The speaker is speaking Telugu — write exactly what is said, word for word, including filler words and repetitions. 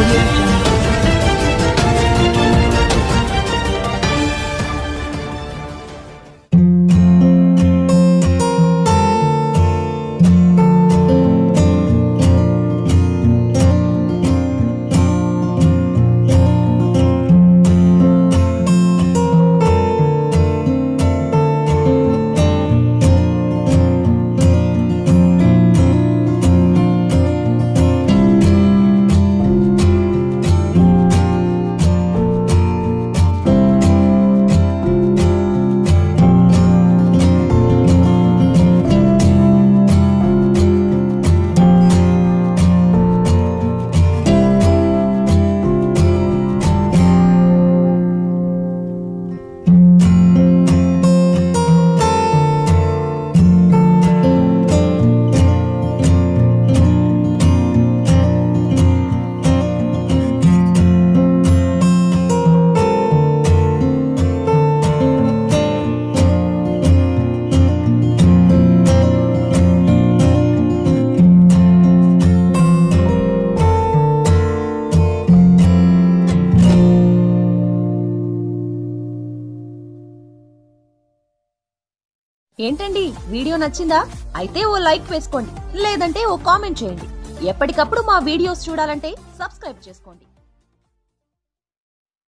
audio jungle. ఏంటండి వీడియో నచ్చిందా? అయితే ఓ లైక్ వేసుకోండి, లేదంటే ఓ కామెంట్ చేయండి. ఎప్పటికప్పుడు మా వీడియోస్ చూడాలంటే సబ్స్క్రైబ్ చేసుకోండి.